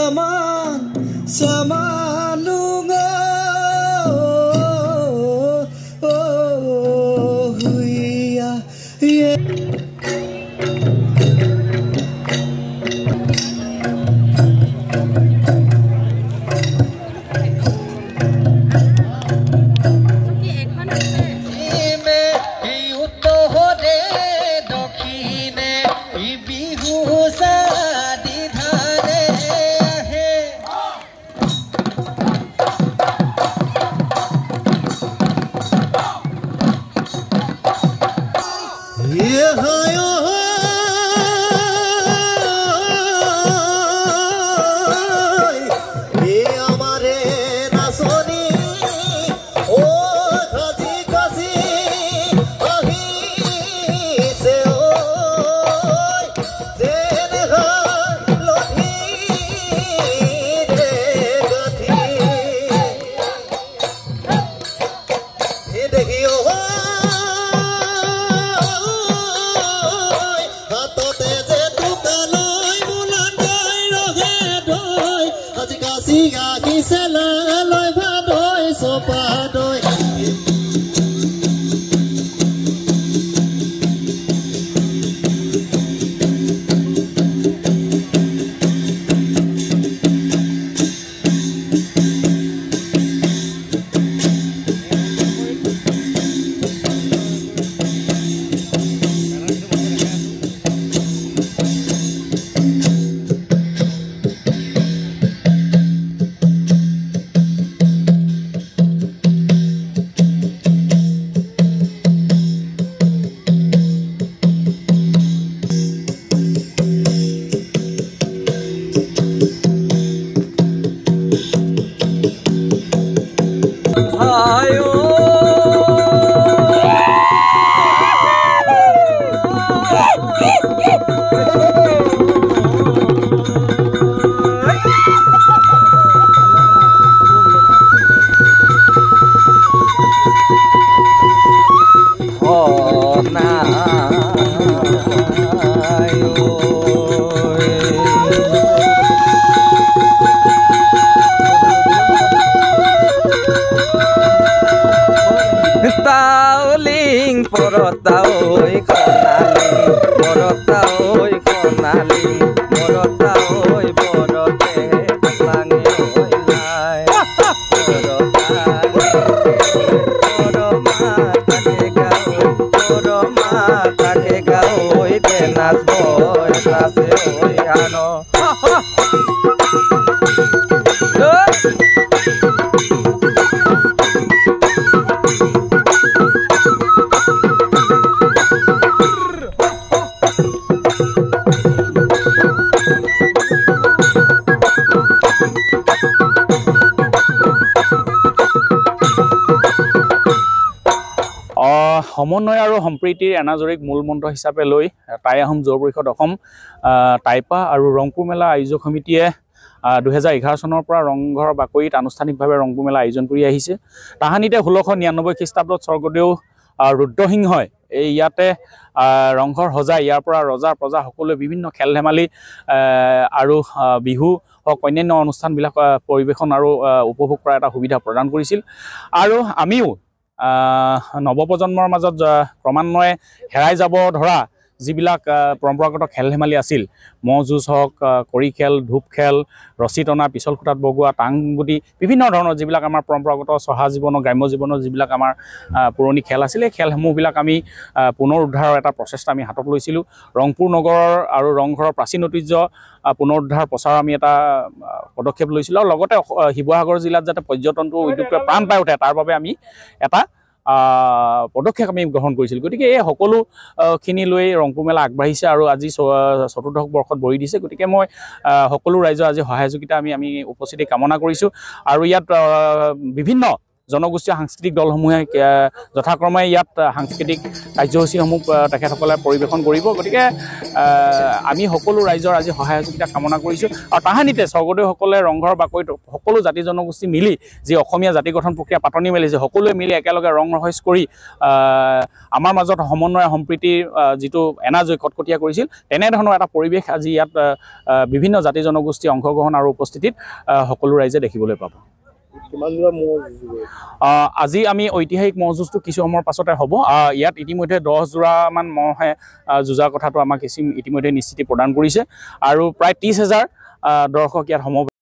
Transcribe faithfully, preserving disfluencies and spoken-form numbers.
saman samanunga oh huya yeah সমন্বয় আৰু সম্প্ৰীতিৰ এনাজৰিক মূল মন্ত্ৰ হিচাপে লৈ টাই আহোম যুৱ পৰিষদ অসম টাইপা আৰু ৰংপুৰ মেলা আয়োজক সমিতিয়ে দুহেজাৰ এঘাৰ চনৰ পৰা ৰংঘৰ বাকৰিত আনুষ্ঠানিকভাৱে ৰংপুৰ মেলা আয়োজন কৰি আহিছে। তাহানিতে ষোল্লশ নিৰান্নব্বৈ খ্ৰীষ্টাব্দত স্বৰ্গদেউ ৰুদ্ৰসিংহই এই ইয়াতে ৰংঘৰ সজাই ইয়াৰ পৰা ৰজা প্ৰজা সকলোৱে বিভিন্ন খেল ধেমালি আৰু বিহু হওক অন্যান্য অনুষ্ঠানবিলাক পৰিৱেশন আৰু উপভোগ কৰাৰ এটা সুবিধা প্ৰদান কৰিছিল। আৰু আমিও নৱপ্ৰজন্মৰ মাজত ক্ৰমান্বয়ে হেৰাই যাব ধৰা যিবিলাক পৰম্পৰাগত খেল ধেমালি আছিল, ম'হ যুঁজ হওক, কড়ি খেল, ধূপ খেল, ৰছী টনা, পিছল খুঁটাত বগোৱা, টাংগুটি, বিভিন্ন ধৰণৰ যিবিলাক আমাৰ পৰম্পৰাগত চহা জীৱনৰ গ্ৰাম্য জীৱনৰ যিবিলাক আমাৰ পুৰণি খেল আছিল, এই খেলসমূহবিলাক আমি পুনৰ উদ্ধাৰৰ এটা প্ৰচেষ্টা আমি হাতত লৈছিলোঁ। ৰংপুৰ নগৰৰ আৰু ৰংঘৰৰ প্ৰাচীন ঐতিহ্য পুনৰ উদ্ধাৰ প্ৰচাৰৰ আমি এটা পদক্ষেপ লৈছিলোঁ। আৰু লগতে শিৱসাগৰ জিলাত যাতে পৰ্যটনটো উদ্যোগটোৱে প্ৰাণ পাই উঠে তাৰ বাবে আমি এটা পদক্ষেপ আমি গ্ৰহণ কৰিছিলোঁ। গতিকে এই সকলোখিনি লৈ ৰংপুৰ মেলা আগবাঢ়িছে আৰু আজি চতুৰ্দশ বৰ্ষত ভৰি দিছে। গতিকে মই সকলো ৰাইজৰ আজি সহযোগিতা আমি আমি উপস্থিতি কামনা কৰিছোঁ। আৰু ইয়াত বিভিন্ন জনগোষ্ঠীয় সাংস্কৃতিক দলসমূহে যথাক্ৰমে ইয়াত সাংস্কৃতিক কাৰ্যসূচীসমূহ তেখেতসকলে পৰিৱেশন কৰিব গতিকে আমি সকলো ৰাইজৰ আজি সহায় সহযোগিতা কামনা কৰিছোঁ আৰু তাহানিতে স্বৰ্গদেউসকলে ৰংঘৰ বাকৰিত সকলো জাতি জনগোষ্ঠী মিলি যি অসমীয়া জাতি গঠন প্ৰক্ৰিয়া পাতনি মেলিছে সকলোৱে মিলি একেলগে ৰং ৰহইচ কৰি আমাৰ মাজত সমন্বয় সম্প্ৰীতিৰ যিটো এনাজয় কটকটীয়া কৰিছিল তেনেধৰণৰ এটা পৰিৱেশ আজি ইয়াত বিভিন্ন জাতি জনগোষ্ঠী অংশগ্ৰহণ আৰু উপস্থিতিত সকলো ৰাইজে দেখিবলৈ পাব আজি আমি ঐতিহাসিক ম'হ যুঁজটো কিছু সময়ৰ পাছতে হ'ব ইয়াত ইতিমধ্যে দহ যোৰামান ম'হে যুঁজাৰ কথাটো আমাক ইতিমধ্যে নিশ্চিতি প্ৰদান কৰিছে আৰু প্ৰায় ত্ৰিছ হাজাৰ দৰ্শক ইয়াত সমবেত